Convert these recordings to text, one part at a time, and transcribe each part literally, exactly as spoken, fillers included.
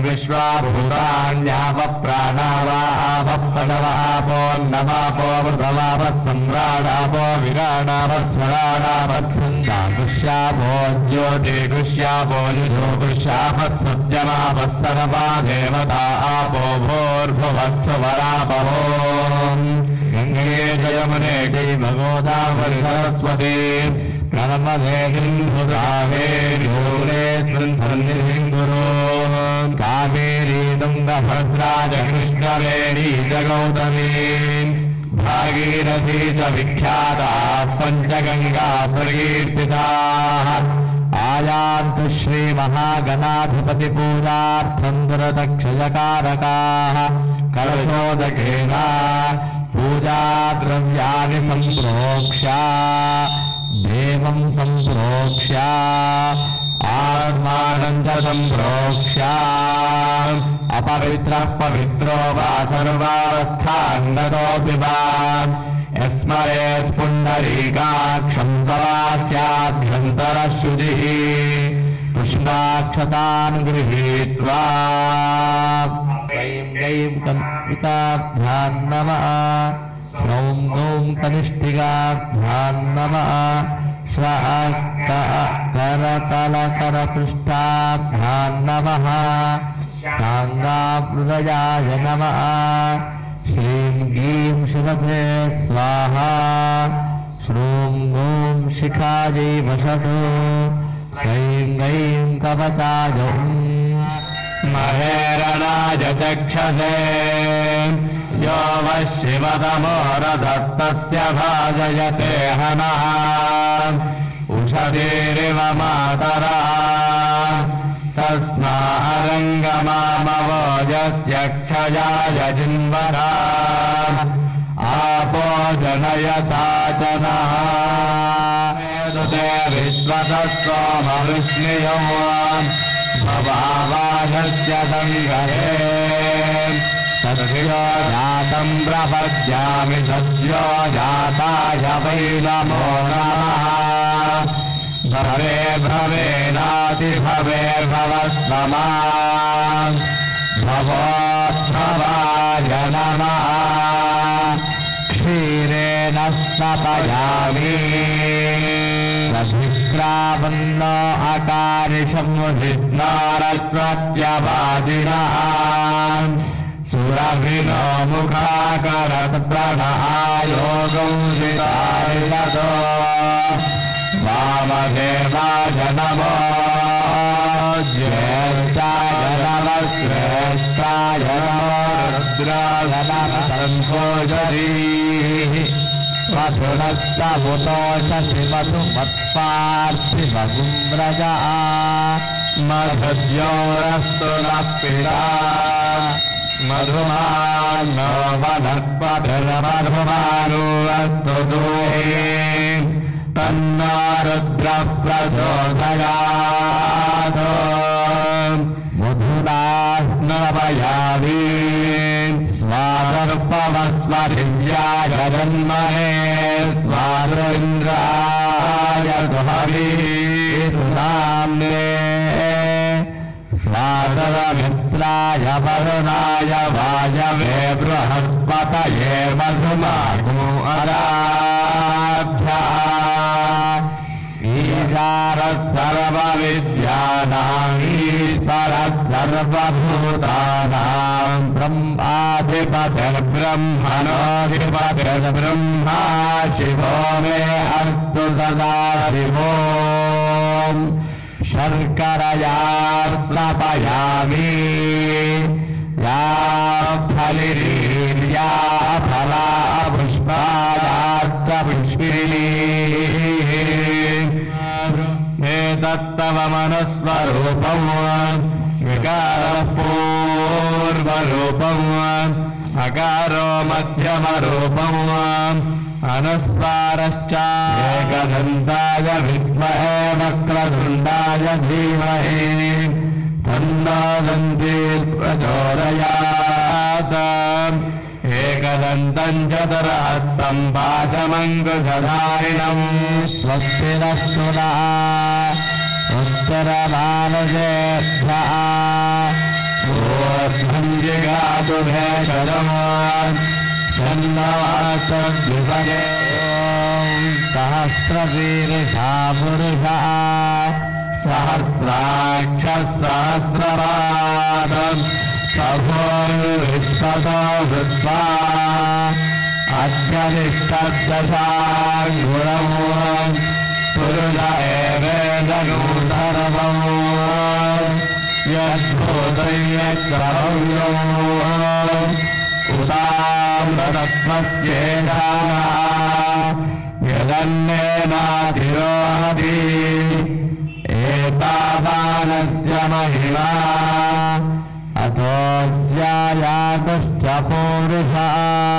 विश्वाभूतान्यावः प्राणावापः पदवापोन्नमापो मृतवापः सम्राडापो विराडापः स्वराडापच्छन्दाकृष्यापो ज्योतिकृष्यापो युजोकृष्यापः सत्यमापः सर्वा देवता आपो भूर्भुवस्वरापहो गंगे जयमुने चैव गोदावरी सरस्वती नर्मदे सिन्धु कावेरी सन्निधिं कुरु कावेरी तुंगभद्रा च कृष्णवेणी च गौतमी भागीरथी च विख्याताः पञ्चगंगा प्रकीर्तिताः आयान्तु श्रीमहागणाधिपतिपूजार्थं दुरदक्षयकारकाः कलशोदकेन पूजाद्रव्याणि सम्प्रोक्ष्य देवं सम्प्रोक्ष्य आत्मानं च सम्प्रोक्ष्य अपवित्रः पवित्रो वा सर्वावस्थाङ्गतोऽपि वा यस्मरेत् पुण्डरीकाक्षं सवाच्याभ्यन्तरशुचिः कृष्णाक्षतान् गृहीत्वा ऐं कल्पिताभ्यां नमः ह्रौं गौं कनिष्ठिकाभ्यां नमः स्वः करतलकरपृष्ठाभ्यां नमः शाङ्गाहृदयाय नमः श्रीं गीं शिवसे स्वाहा श्रूं गूं शिखायै वषटु श्रीं गैं कवचाय महेरणाय चक्षसे यो वः शिवतमोरधत्तस्य भाजयते हनः उषतीरिव मातरः तस्मारङ्गमामवोजस्य क्षयाय जिन्वरा आपो जनयथा च नः वेदते विश्वतः सोमवृष्णियो भवावाघस्य सङ्गरे सद्यो जातं प्रपद्यामि सद्यो जाताय वै नमो नमः भवे भवेनातिभवे भवस्वमान् भवोद्भवाय नमः क्षीरेण स्नपयामि रभिक्रावन्नो अकारिषमुधिर्नारस्वत्यवादिनः सुरभिनो मुखाकरत् प्रणयोगौ शितायतो वामदेवाय नमो ज्येष्ठाय नमः श्रेष्ठाय नमो रुद्राय नमः सम्भोजतीः मधुरस्तमुतोषसि मधुमत्पार्थिवगुं व्रजा मधुद्योरस्तु नः पिता मधुमानो वनस्पतिर्मधुमानोऽस्तु दूहे तन्नो रुद्रः प्रचोदयात् मधुना स्नपयामि स्वादर्पवस्वधिव्या जगन्महे स्वादुरिन्द्राय सुहवीतुनाम्ने स्वादरमित्राय वरुणाय वायवे बृहस्पतये मधुमागो आराध्या ईशानः सर्वविद्यानाम् ईश्वरः सर्वभूतानां ब्रह्माधिपतिर्ब्रह्मणोऽधिपतिर्ब्रह्मा शिवो मे अस्तु सदा शिवो शर्करया स्नपयामि या फलिरीर्या फला पुष्पायाश्च पुष्पिणी एतत्तव मनस्वरूपं विकारः पूर्वरूपं अकारो मध्यमरूपं अनुस्वारश्च एकदन्ताय विद्महे वक्रतुण्डाय धीमहि तन्नो दन्ती प्रचोदयात् एकदन्तं चतुरहस्तं पाशमङ्कुशधारिणं स्वस्तिरस्तु नः उत्तरमानुषेभ्यः जिगातु भेषजम् शन्नवातद्विपदे सहस्रशीर्षा पुरुषः सहस्राक्षः सहस्रपादम् सभोर्विश्वतो भूत्वा अत्यधिष्ठद्दशाङ्गुणम् पुरुष एवेदनूतरमम् यद्भूतयत्करव्यम् उदाम्रतत्त्वस्येषाः यदन्नेनाधिरोहति एतावानस्य महिमा अथो ज्यायातुश्च पूरुषः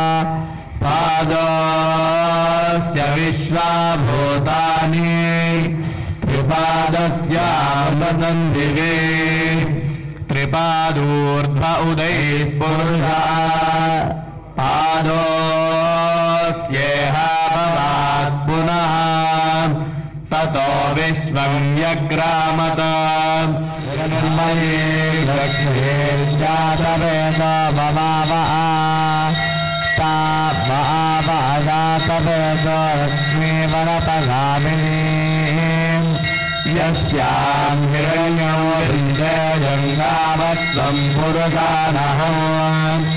पादस्य विश्वाभूतानि त्रिपादस्यामृतन्दिवे त्रिपादूर्ध्व उदैः पुरुषः पादोऽस्येह भवात् पुनः ततो विश्वं व्यग्रामत निर्मये लक्ष्मे जातवेदो भवावः सा भावजातवेदो लक्ष्मीवरपगामिनी यस्यां हिरण्यो विन्दयजङ्गामत्वं पुरुषानहम्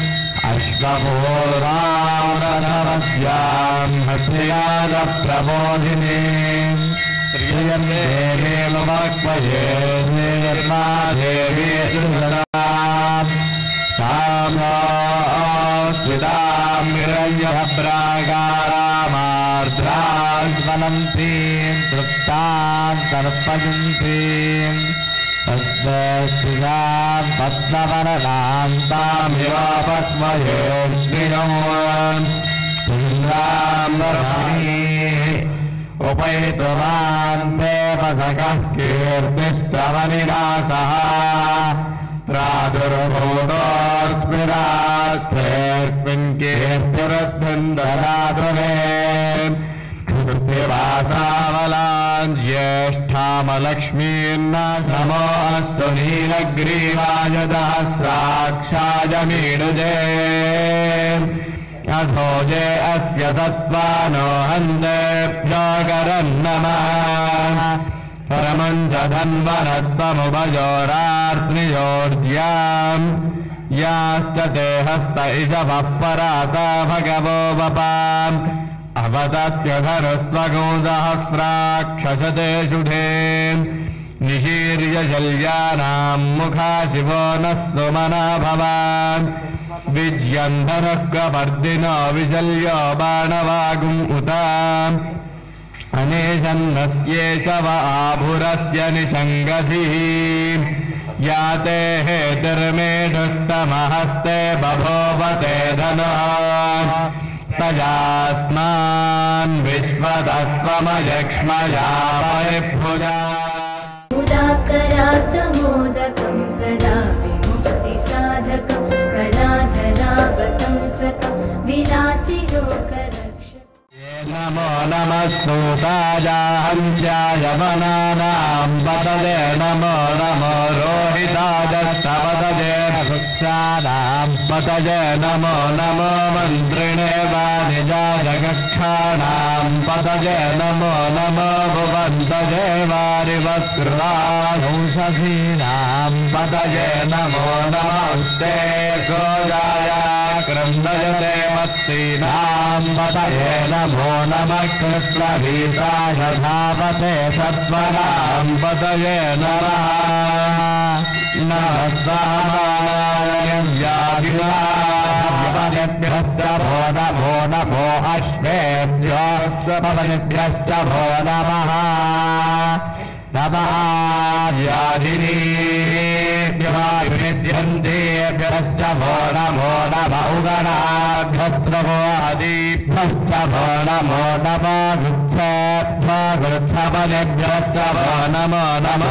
अश्वपूर्वामृतवस्यां हस्यादप्रबोधिनी श्रियं देवीमवक्मये निर्मा देवी सामोऽस्मितां हिरण्यभ्राकारामार्द्रान्वनन्तीं तृप्तां तर्पयन्तीं तस्यां पद्मवर्णां तामिव पद्मये श्रियम् चन्द्राम्बरमणि उपैतुवान् देवसखः कीर्तिश्च वनिनासः प्रादुर्भूतोऽस्मि रात्रेऽस्मिन् कीर्तिरुद्धं ददातु मे कृत्तिवासावलान् ज्येष्ठामलक्ष्मीर्न नमोऽस्तु नीलग्रीवाय सहस्राक्षाय मीडुजे अथोजे अस्य सत्त्वानो हन्तेभ्यो करन्नमः परमं च धन्वनत्वमुभयोरार्त्रियोर्ज्याम् याश्च ते हस्त इषवः पराता भगवो वपाम् अवदत्यधरस्त्वगोदहस्राक्षसते शुधे निशीर्य शल्यानां मुखा शिवो नः सुमना भवान् विज्यन्धनः विशल्यो बाणवागुम् उताम् अनेशन्नस्ये च व आभुरस्य निषङ्गधिः याते हेतिर्मेढुस्तमहस्ते बभोवते धनः तजास्मान् विश्वतत्त्वमयक्ष्मया परिभुजा उदाकरात्तमोदकं सदा विमुक्तिसाधकं कलाधरावतं सकं विलासिलोकरक्षकम् नमो नमस्तुतायाहं ध्यायवनानां पतये नमो नमो रोहितादस्तपतये वृक्षाणां पतये नमो नमो मन्त्रिणे वानिजाजगक्षाणां पतये नमो नमो भुवन्तये वारिवस्कृतानुषधीनां पतये नमो नमस्ते गोजाय क्रन्दयते मत्सीनां पतये नमो नमः कृष्णभीताय धावते सत्वरां पतये नमः नमस्ताभ्यश्च भो नमो नमो अश्वेभ्योऽश्वपवनेभ्यश्च भो नमः नमः व्याधिनीभ्यश्च भो नमो नम उगणाभ्यश्च भो आदिभ्यश्च भो नमो नमो वृक्षेभ्यो वृक्षपनेभ्यश्च भो नमो नमो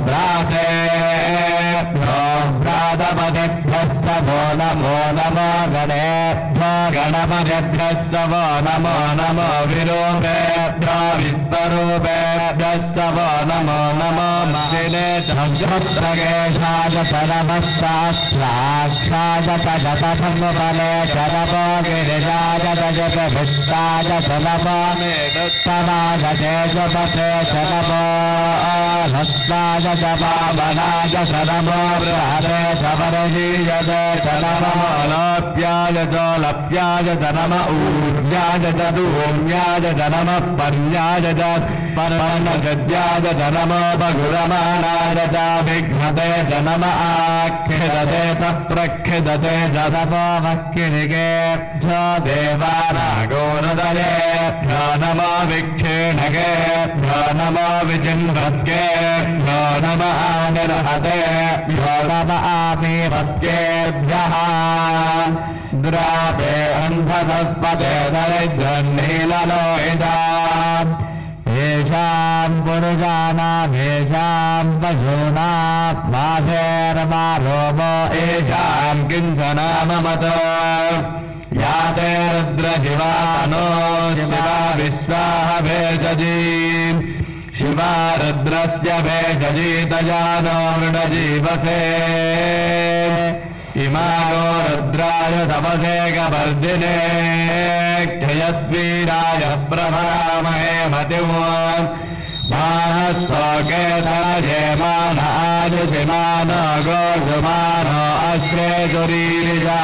भ्रातेभ्यो भ्रातपदेभ्यश्च भो नमो नमो गणेभ्यो गणपदेभ्यश्च भो नमो नमो विरूपेभ्यो सर्वरूपेभ्यश्च वो नमो नमो महिने चन्द्रगेशाय नमस्तास्त्राक्षाय तजपथमुपले चरवो गिरिजाय तजपभिष्टाय चलवो मेदुत्तमाय तेजपथे चलवो हस्ताय च वामनाय चलवो बृहदे चवरजीयते चलवो लोप्याय च लप्याय च नम ऊर्जाय च दूर्याय च नम पर्याय च परमसद्याय च नमो बगुरमाणाय च विघ्नते च नम आख्यदते च प्रख्यदते च नमो मक्किनिकेभ्यो देवानागोरदयेभ्यो नमो विक्षीणकेभ्यो नमो विचिन्वत्केभ्यो नम आनिर्हतेभ्यो नम आमीवत्केभ्यः द्रापे अन्धतस्पते दरिद्रन्नीललोहिता येषाम् पुरुषाणाम् येषाम् पशूनाम् माधेर्मारोमो येषाम् किञ्चनाममत याते रुद्रशिवानो शिवा विश्वाह भेषजी शिवा रुद्रस्य भेषजीतजानो मृडजीवसे इमानो रुद्राय तपसेकवर्धिने क्षयद्वीराय प्रभरामहे मतिमोन् मानस्तोके धनजेमान आजुषिमानो गोषुमानो अश्रेजुरीरिषा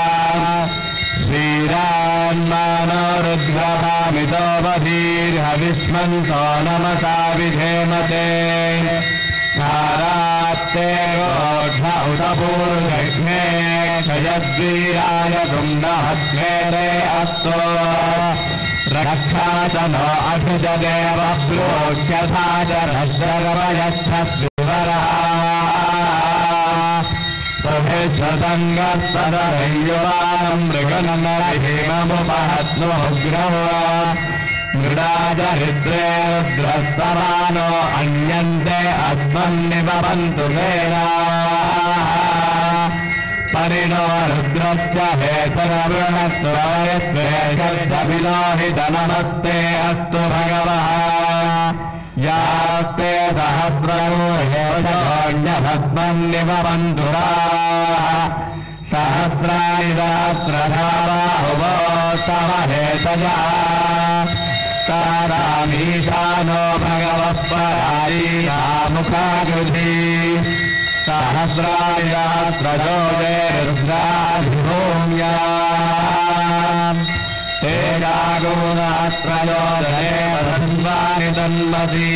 वीरान्मानो रुद्रभामितो वधीर्हविष्मन्तो नमसा विधेमते नारात्ते गोढ उत पूर्वग्ने क्षयद्वीराय तुण्डहस्मेरे अस्तो रक्षातनो अभिजदेव प्रोक्यथा च रश्रगवयस्थद्विवरः प्रभेश्वतङ्गत्सदयुवानं मृगनमहिममुपहत्नुग्रहो मृडाजरिद्रे रुद्रस्तमानो अन्यन्ते अस्मन्निवन्तु वेदा परिणो रुद्रश्च हेतरवृणस्वयस्वेषविलोहित नमस्ते अस्तु भगवः यास्ते सहस्रो हेतोऽन्यभस्मन्निवन्तु सहस्राणि सहस्रधाराहुवो तव हेतजा तारामीशानो भगवः परारीरामुखाकृति सहस्राणि सहस्रजोगे रुद्राधिभूम्याम् तेजागोदास्त्रयोदने वसन्वानि तन्मसि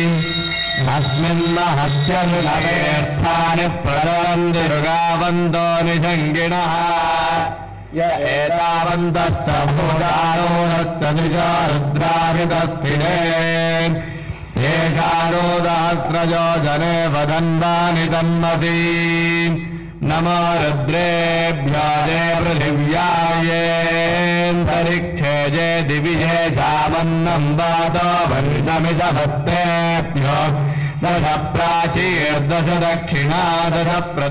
अस्मिन्महत्यर्थानि प्रचरन्ति ऋगावन्तो निषङ्गिणः य एतावन्तश्च भूतारोदश्च निजा रुद्राभितस्थिरे येषारोदास्त्रजो जने वदन्वानि तन्मसि नमो रुद्रेभ्यो जे पृथिव्यायेऽन्तरिक्षे जे दिविजे शामन्नं वातो वर्षमिदभस्तेभ्यो दश प्राचीर्दश दक्षिणा दश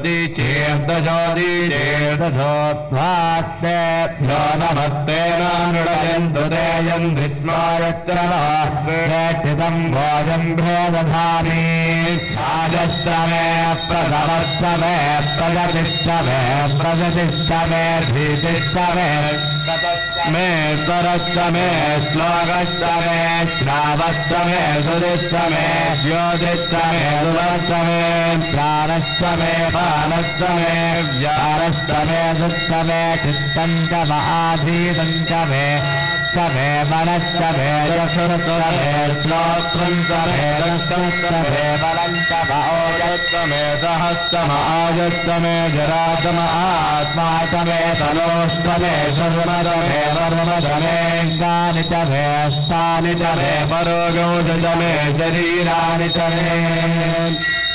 प्रतीचीर्दशोदीचीर्दशोत्वास्तेभ्यो नमस्तेन नृडयन्तु तेयं विष्णोयच्चरवास्त्रेष्ठितं भोजं भेदधामि आजश्च मे प्रथमश्च मे प्रगतिश्च मे प्रगतिश्च मे धीतिश्च मे मे स्वरश्च मे श्लोकश्च मे श्रावश्च मे सुदिश्च मे ज्योतिश्च मे सुवश्च मे प्राणश्च मे पानश्च मे व्यारश्च मे सुश्च मे चित्तं च महाधीतं च मे च मे मनश्च मे यशुश्च मे श्रोत्रं च मे दक्षश्च मे बलं च ओजश्च मे सहश्च आजश्च मे जराच आत्मा च मे तनोश्च मे शर्मद मे वर्मद मे गानि च मे स्थानि च मे परोगौष च मे शरीराणि च मे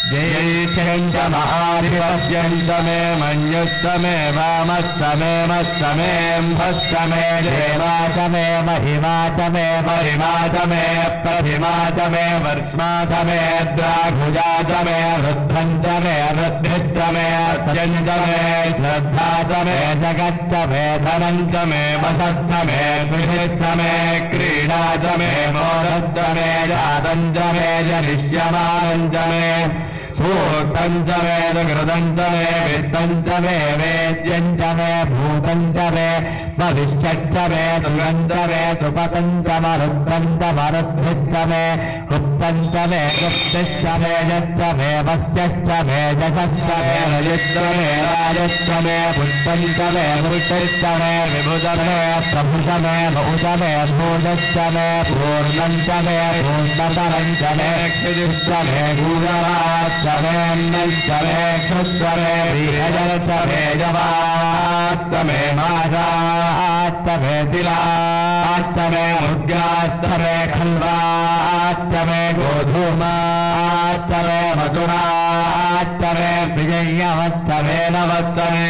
जयेच्छञ्च महारिवस्यञ्च मे मन्युश्च मे वामश्च मे मश्च मे म्भश्च मे देवा च मे महिमा च मे महिमा च मे प्रतिमा च मे वर्ष्मा च मे द्राघुजा च मे वृद्धं च मे वृद्धिश्च मे सत्यञ्च मे श्रद्धा च मे जगच्च मे धनं च मे वशश्च मे गृहिश्च मे क्रीडा च मे मोदश्च मे जातं च मे जनिष्यमानं च मे सूक्तं च मे सुकृतं च मे वित्तं च मे वेद्यं च मे भूतं च मे भविष्यच्च मे सुगं च मे सुपतं च मरुद्धं च मरुद्धिश्च मे गुप्तं च मे गुप्तिश्च मे यश्च मे वस्यश्च मे यशश्च मे रजश्च मे राजश्च मे पुष्पं च मे पुष्टिश्च मे विभुज मे प्रभुज मे भुज मे भूजश्च मे पूर्णं च मे पूर्णतरं च मे क्षितिश्च मे गूढराश्च मे अन्नश्च मे क्षुश्च मे वीरजश्च मे जवाश्च मे माषाश्च मे तिलाश्च मे मुद्गाश्च मे खल्वाश्च मे गोधूमाश्च मे मसुराश्च मे विजयवश्च मे नवश्च मे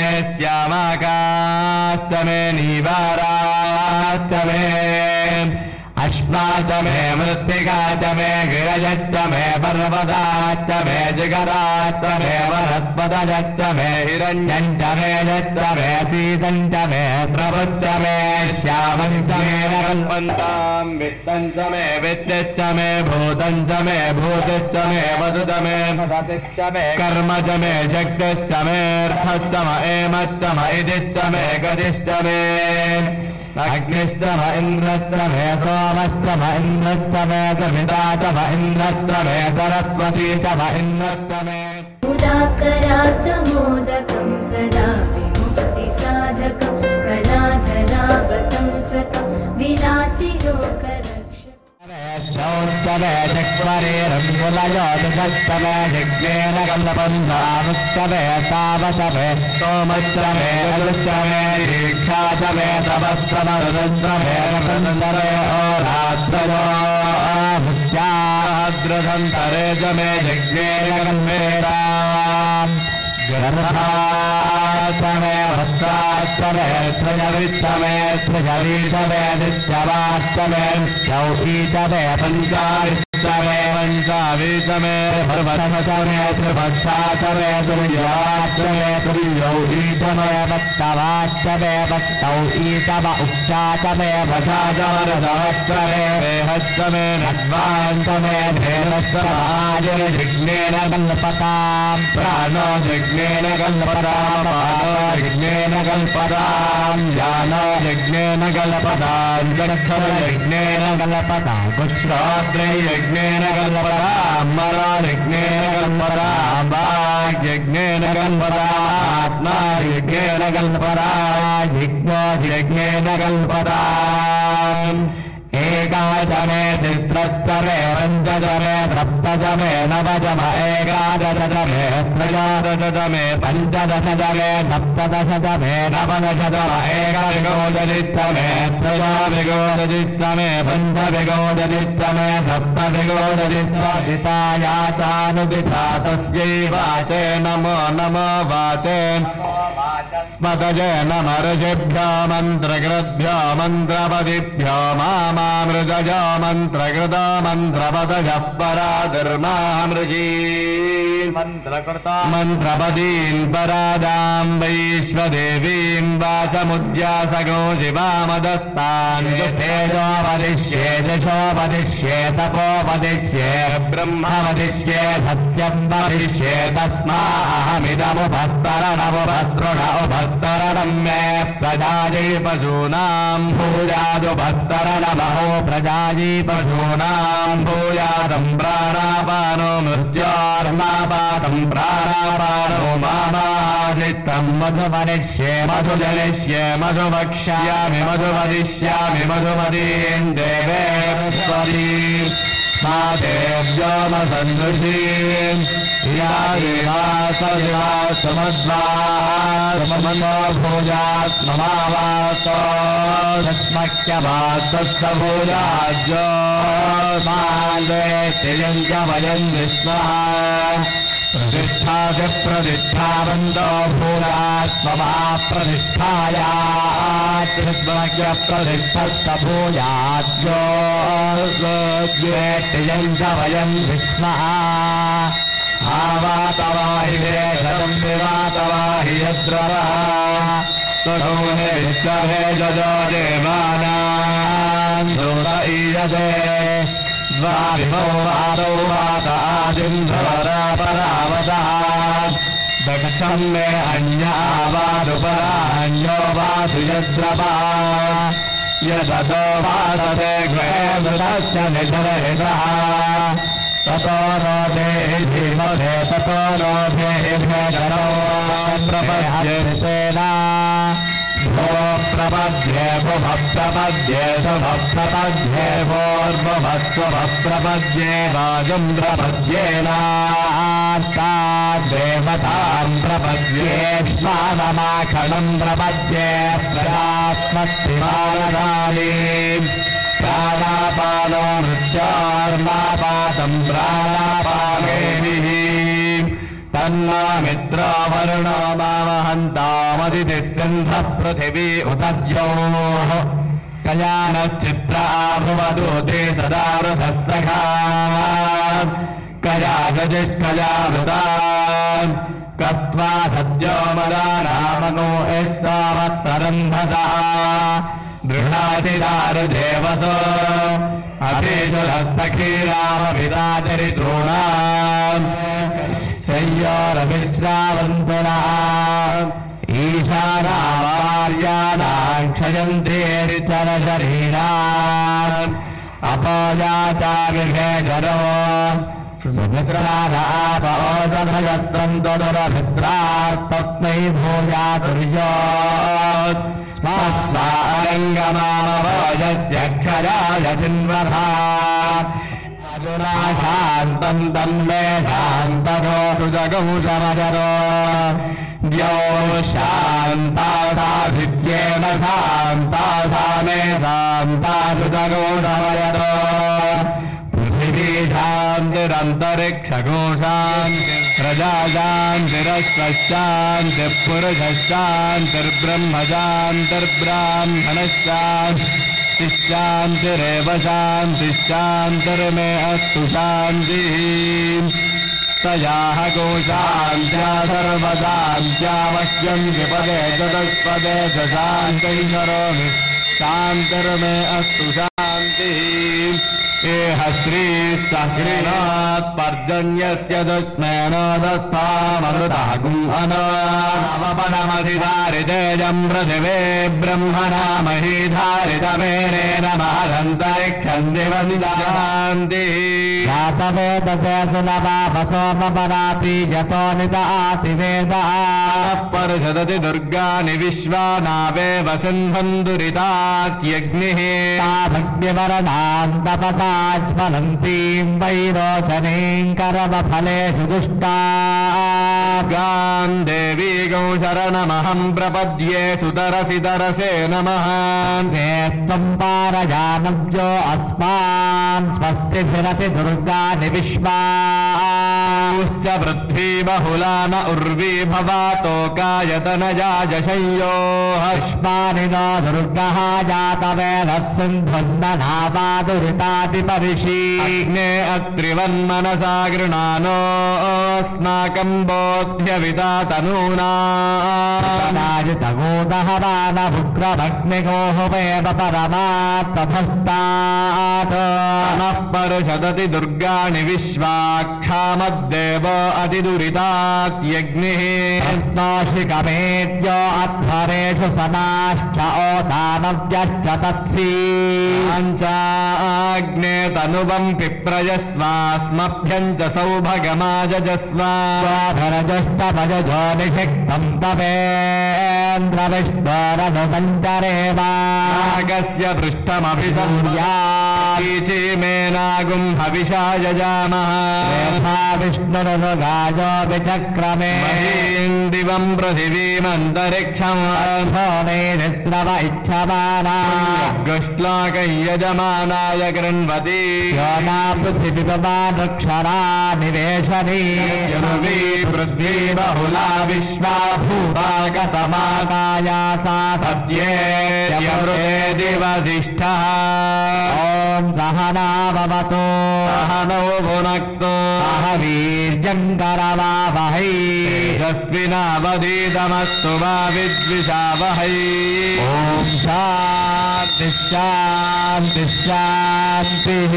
श्यामाकाश्च मे नीवाराश्च मे अश्मा च मे मृत्तिका च मे गिरजश्च मे पर्वताश्च मे जिगराश्च मे वनस्पतयश्च मे हिरण्यं च मे यश्च मे शीतं च मे प्रभुश्च मे श्यामं च मे नकल्पन्तां वित्तं च मे विद्युश्च मे भूतं च मे भूतिश्च मे वसुत मे सतिश्च मे कर्म च मे शक्तिश्च मे अर्थश्च म एमश्च म इदिश्च मे गतिश्च मे अग्निश्च म इन्द्रश्च मे सोमश्च म इन्द्रश्च मे सविता च म इन्द्रश्च मे सरस्वती च म इन्द्रश्च मे मुदाकरार्थमोदकं सदा विमुक्तिसाधकं कलाधरावतंसकं विलासिलोकरक्षकम् शौश्च मे जग्मरेरङ्गुलयोधश्च मे यज्ञेन कल्पन्धानुश्च मे तावश मे सोमश्च मे गलश्च मे दीक्षा च मे तपश्च मरुदश्च मे रसन्दरे ओरात्रयो मुख्याद्रसन्तरे च मे यज्ञेन कल्पेराम् गर्भाश्च मे वत्साश्च मे त्रयविश्च मे त्रयवीश मे नित्यवाश्च मे चौकी च मे पञ्चाविश्च मे पञ्चावीश मे भर्वश्च मे त्रिभक्षा च मे तुर्याश्च मे तुर्यौहीश मे वत्तवाश्च मे वत्तौहीश म उक्षा च मे वशा च मरदश्च मे देहश्च मे नड्वाञ्च मे धेनश्च महाजयजिग्नेन कल्पतां प्राणो यज्ञेन कल्पतां पानो यज्ञेन कल्पतां ज्ञानो यज्ञेन कल्पतां चक्षुः यज्ञेन कल्पतां कुश्रोत्रे यज्ञेन कल्पतां मनो यज्ञेन कल्पतां वाक् यज्ञेन कल्पतां आत्मा यज्ञेन कल्पतां जिह्वा यज्ञेन कल्पताम् एकादश मे तिस्रश्च मे पञ्चदश मे सप्तदश मे नवदश एकादश मे त्रयोदश मे पञ्चदश मे सप्तदश मे नवदश एकविंशतिश्च मे त्रयोविंशतिश्च मे पञ्चविंशतिश्च मे सप्तविंशतिश्च हिताया चानुदिता तस्यै वाचे नमो नमो वाचे स्मतजे नमर्षिभ्यो मन्त्रकृद्भ्यो मन्त्रपदिभ्यो मामामृतजो मन्त्रकृतो मन्त्रपदजः पराधर्मामृजी मन्त्रकृता मन्त्रपदीन् परादां वैश्वदेवीं वाचमुद्यासगो शिवामदस्तान् तेजोपदिश्ये दशोपदिश्ये तपोपदिश्ये ब्रह्मपदिश्ये सत्यं वदिश्ये तस्माहमिदमुपस्तरणमुपस्तृण उपस्तरणं मे प्रजायै पशूनां भूयादुपस्तरणमहो प्रजायै पशूनां भूयादं प्राणापानो मृत्योर्मापातं प्राणापानो मामादित्यं मधुमनिष्ये मधुजनिष्ये मधुवक्ष्यामि मधुवदिष्यामि मधुमदीं देवेश्वरी सा देव्योमसन्दृशीं या देवा सदिवा समद्वा सममनो भूयात्ममावासो तस्मक्यवासस्य भूयाज्यो माले तियं च वयं विश्वः प्रतिष्ठाय प्रतिष्ठावन्तो भूयात्ममा प्रतिष्ठायात्मज्ञ प्रतिष्ठस्त भूयाद्यो ज्येष्ठयं च वयं विष्मः आवातवाहि वेदं विवातवाहि यद्रवा तदोहे विश्वहे जजो देवानां धूत ईयते द्वाविमो वादौ वातादिन्द्रवरापरावतः दक्षं मे अन्यावादुपरान्यो वासु यद्रवा यदतो वादते गृहे मृतस्य निधनहितः ततो नो देहि धीमते ततो नो देहि भेदनो प्रपद्येतेन भो प्रपद्ये भुवः प्रपद्ये शुभः प्रपद्ये भोर्भुवस्वभः प्रपद्ये वाजुं प्रपद्येनात्ताद्देवतां प्रपद्ये श्वानमाखणं प्रपद्ये प्रजास्मस्तिमानदानीम् प्राणापानो मृत्योर्मापातं प्राणापानेभिः तन्ना मित्रो वरुणो मामहन्तामदितिः सिन्धः पृथिवी उतद्योः कयानश्चित्रा भुवदूते सदा वृधः सखा कया गजिष्ठया वृदा कस्त्वा सद्यो मदानामनो एस्तावत्सरन्धदा दृढाचिदारुदेवसो अभिजुरसखीरामभिदाचरितॄणाम् शय्योरभिश्रावन्तुना ईशानावार्याणां क्षयन्तेर्चरशरीरान् अपोजाचाविभेजरो सुमित्रानापओषधयः सन्तो दुरभित्रास्तस्मै भूयातुर्योत् स्मास्मारङ्गमामवोजस्य क्षराय जिन्वथा अजुना शान्तं तन्मे शान्ततो सुजगौषमजरो द्यौः शान्ताधाभिद्येन शान्ताधा मे शान्ता सुजगौषमजरो पृथिवी शान्तिरन्तरिक्षगोशान्ति प्रजा शान्तिरस्वशान्तिः पुरुषः शान्तिर्ब्रह्म शान्तिर्ब्राह्मणश्शान्तिः शान्तिरेव शान्तिः शान्तिर्मे अस्तु शान्तिः तयाः गोशान्त्या सर्वशान्त्यावश्यं विपदे चतुष्पदे च शान्तिः करोमि शान्तिर्मे अस्तु शान्तिः एह श्रीसह्रीनात् पर्जन्यस्य दुष्मेनो दत्तामृतागुम् अनावपणमधिधारितेजं पृथिवे ब्रह्मणा महीधारितमेनेन महदन्तरिक्षं दिवन्शान्तिः जातवेदसे सुलभापसोमपरापि यतो निदआति वेदः परिषदति दुर्गानि विश्वानावेव सिन्धुरितात्यग्निः भक्तिवरणान्तपसा ज्वलन्तीं वैरोचनीं करवफलेषु दुष्टां देवी गौशरणमहं प्रपद्ये सुतरसि तरसे नमः त्वं पारजानव्यो अस्मान् स्वस्तिभिरति दुर्गानि विश्वाश्च पृथ्वी बहुला न उर्वी भवातोकायतनजा जशय्योः अश्मानि नो दुर्गः जातवेदः सिन्धुन्ननावादुरितादिपरिशीग्ने अत्रिवन्मनसा गृणानोऽस्माकं बोध्यविता तनूना नाजितगोदहवानभुग्रभग्निगोहुमेव परमात्तभस्तात् नः परिषदति दुर्गाणि विश्वाक्षामद्देवो अतिदुरितात्यग्निः रत्नोषिकमेद्यो अध्वरेषु सनाश्च ओदानव्यश्च तत्सीञ्चाग्ने तनुवं पिप्रजस्वास्मभ्यं च सौभगमाजस्वाभरजष्टभजो निषिक्तं तवेन्द्रविष्णोरनुसञ्चरेवागस्य पृष्ठमभिसंज्ञा ीचीमेनागुं हविषा यजामः यथा विष्णुरनुगायो विचक्रमे महीं दिवं पृथिवीमन्तरिक्षम् निस्रव इच्छमाना गुश्लाकं यजमानाय गृह्णवति योना पृथिवीपमानक्षरा निवेशनी यनुवी पृथ्वी बहुला विश्वा भूभागतमानाया सा सत्येत्यमृते दिवसिष्ठः ॐ सहना भवतु सहनौ भुनक्तु सह वीर्यं करवावहै तेजस्विनावधीतमस्तु मा विद्विषावहै ॐ शान्ति शान्ति शान्तिः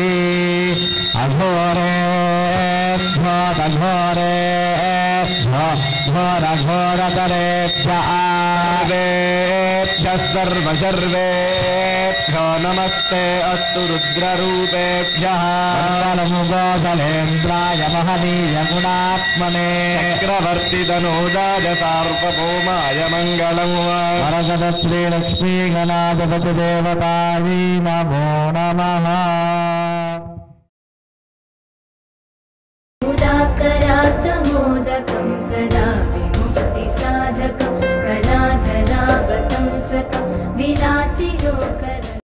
अघोरेभ्यो घोरेभ्यो घोरघोरतरेभ्यः सर्वेभ्यः सर्वसर्वेभ्यो नमस्ते अस्तु रुद्ररूपेभ्यः मङ्गलमुगोदलेन्द्राय महनीय गुणात्मने चक्रवर्तितनूजाय सार्वभौमाय मङ्गलम् वरदत श्रीलक्ष्मी गणाधिपति देवतायै नमो नमः मुदाकरात्मोदकं सदा विमुक्तिसाधकं कलाधरावतं सकं विलासिलोकरक्षकम्